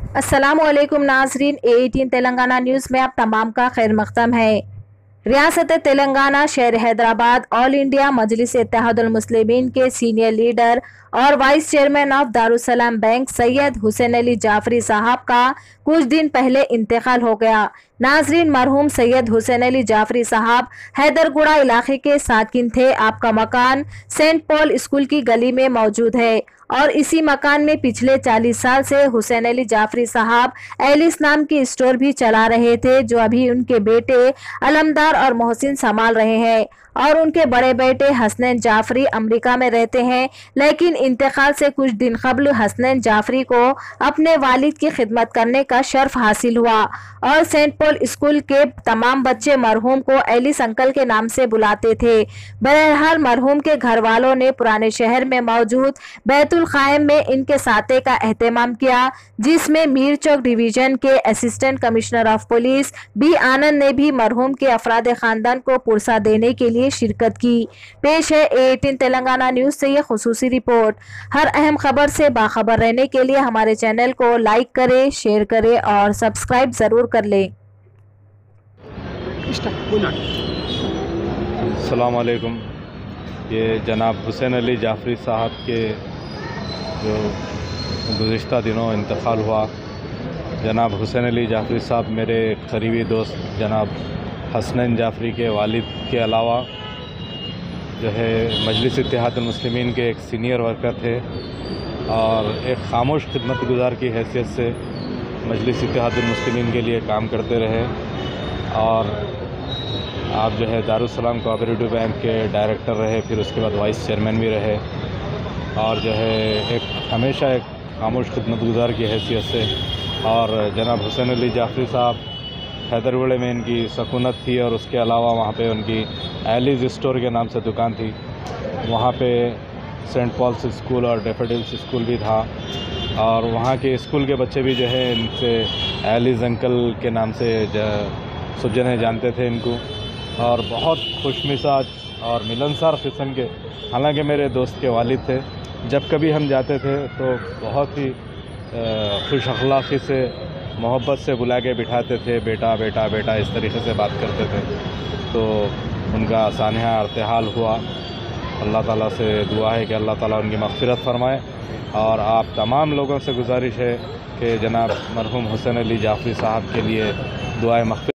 अस्सलामुअलैकुम नाजरीन, 18 तेलंगाना न्यूज़ में आप तमाम का खैर मक़दम है। रियासत तेलंगाना शहर हैदराबाद ऑल इंडिया मजलिस इत्तेहादुल मुस्लिमीन के सीनियर लीडर और vice chairman of Darussalam bank Syed Hussain Ali Jafri साहब का कुछ दिन पहले इंतकाल हो गया। नाजरीन, मरहूम सैयद हुसैन अली जाफरी साहब हैदरगुड़ा इलाके के साकिन थे। आपका मकान सेंट पॉल स्कूल की गली में मौजूद है और इसी मकान में पिछले 40 साल से हुसैन अली जाफरी साहब एलिस नाम की स्टोर भी चला रहे थे, जो अभी उनके बेटे अलमदार और मोहसिन संभाल रहे हैं। और उनके बड़े बेटे हसनैन जाफरी अमेरिका में रहते हैं, लेकिन इंतकाल से कुछ दिन कबल हसनैन जाफरी को अपने वालिद की खिदमत करने का शर्फ हासिल हुआ और सेंट पॉल स्कूल के तमाम बच्चे मरहूम को एलिस अंकल के नाम से बुलाते थे। बहरहाल मरहूम के घर वालों ने पुराने शहर में मौजूद बैतुल खायम में इनके साथे का एहतमाम किया, जिसमें मीर चौक डिवीजन के assistant commissioner of police B Anand ने भी मरहूम के अफराद खानदान को पुरसा देने के लिए शिरकत की। पेश है 18 तेलंगाना न्यूज से ये खुसूसी रिपोर्ट। हर अहम खबर से बाखबर रहने के लिए हमारे चैनल को लाइक करें, शेयर करें और सब्सक्राइब जरूर कर लें। अस्सलाम वालेकुम। ये जनाब हुसैन अली जाफरी साहब के जो गुज़िश्ता दिनों इंतकाल हुआ, जनाब हुसैन अली जाफरी साहब मेरे करीबी दोस्त जनाब हसनैन जाफरी के वालिद के अलावा जो है मजलिस इत्तेहादुल मुस्लिमीन के एक सीनियर वर्कर थे और एक खामोश खिदमत गुज़ार की हैसियत से मजलिस इत्तेहादुल मुस्लिमीन के लिए काम करते रहे। और आप जो है दारुसलाम कोऑपरेटिव बैंक के डायरेक्टर रहे, फिर उसके बाद वाइस चेयरमैन भी रहे और जो है एक हमेशा एक खामोश खिदमत गुज़ार की हैसियत से। और जनाब हुसैन अली जाफरी साहब हैदरगुड़े में इनकी सकूनत थी और उसके अलावा वहाँ पे उनकी एलिस स्टोर के नाम से दुकान थी। वहाँ पे सेंट पॉल्स स्कूल और डेफोडिल्स स्कूल भी था और वहाँ के स्कूल के बच्चे भी जो है इनसे एलिस अंकल के नाम से सुजने जानते थे इनको और बहुत खुशमिजाज और मिलनसार किस्म के, हालांकि मेरे दोस्त के वालिद थे। जब कभी हम जाते थे तो बहुत ही खुश अखलाक़ी से मोहब्बत से बुला के बिठाते थे, बेटा बेटा बेटा इस तरीक़े से बात करते थे। तो उनका सानिया अर्तेहाल हुआ। अल्लाह ताला से दुआ है कि अल्लाह ताला उनकी मग़फ़िरत फ़रमाए और आप तमाम लोगों से गुजारिश है कि जनाब मरहूम हुसैन अली जाफरी साहब के लिए दुआए मग़फ़िरत